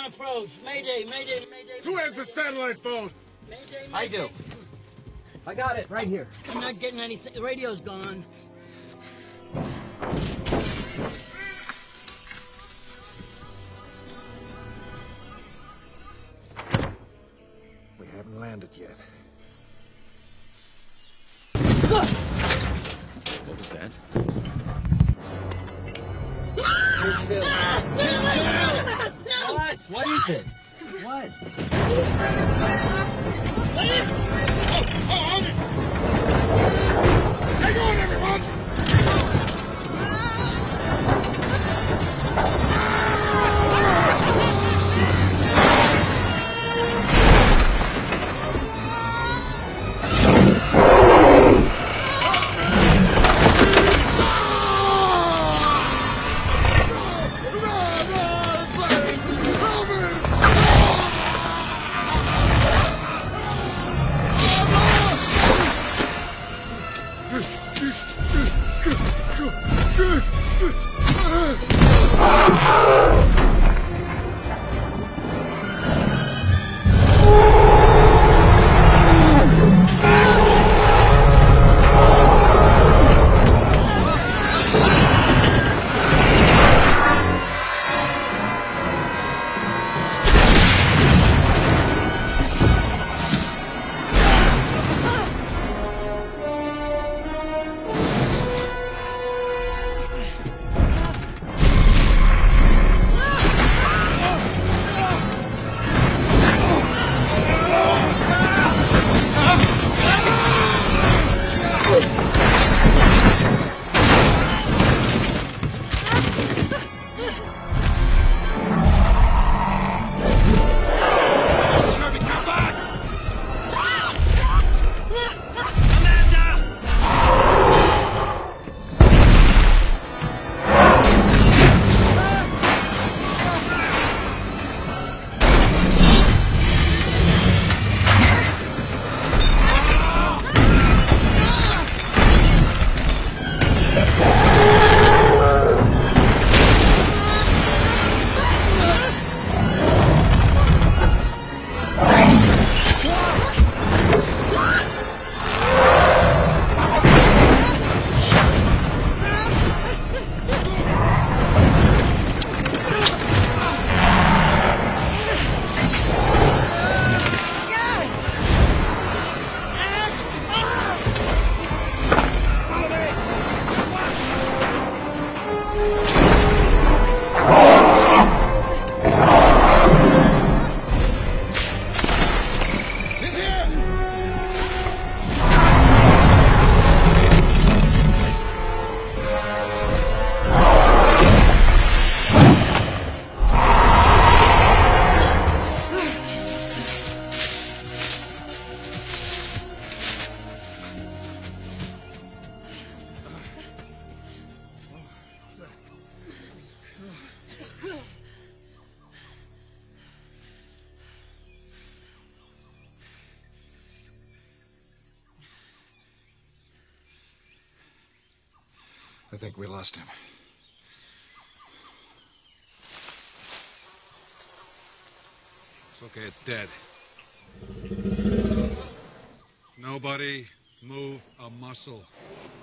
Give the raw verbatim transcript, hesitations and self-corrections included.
on approach. Mayday, mayday, mayday. Who has the satellite phone? Mayday, mayday. I do. I got it right here. I'm not getting anything. The radio's gone. We haven't landed yet. What was that? What? What is it? What? Hang on, everyone! I think we lost him. It's okay, it's dead. Nobody move a muscle.